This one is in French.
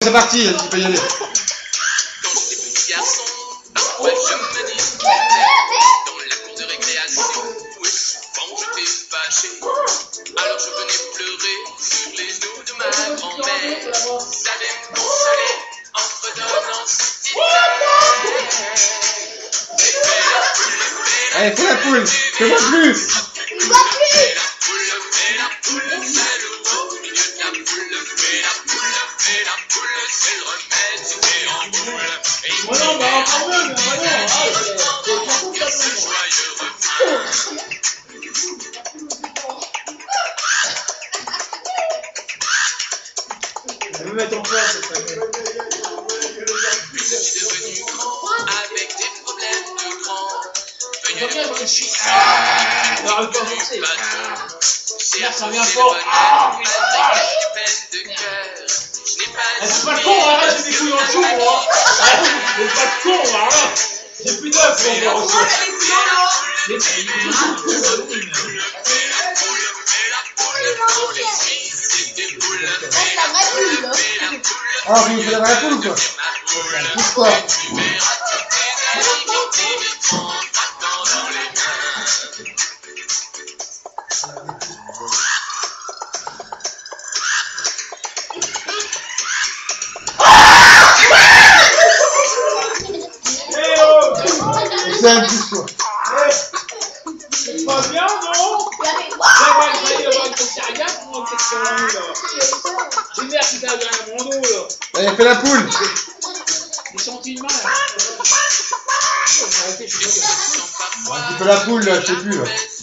c'est parti, tu peux y aller. Quand j'étais petit garçon, parfois je me disputais dans la cour de récréation, où souvent j'étais fâché. Alors je venais pleurer sur les genoux de ma grand-mère. Ça allait me consoler en fredonnant ce petit air. Allez, fais la poule, je te vois plus. Je vais me mettre en place cette année. Puis je suis devenu grand avec des problèmes de grand. Venu de réfléchir. Arrête pas de forcer. Là, ça vient fort. C'est pas le con, arrête, j'ai des couilles en dessous, moi. C'est pas le con, arrête. J'ai plus d'œufs pour voir aussi. Ah, vous faites la poule ou quoi? Pourquoi? C'est un petit quoi. C'est pas bien, non? J'ai merde qui t'a derrière mon dos, là. Allez, fais la poule. J'ai senti une main, là. Tu fais la poule, là, je sais plus, là.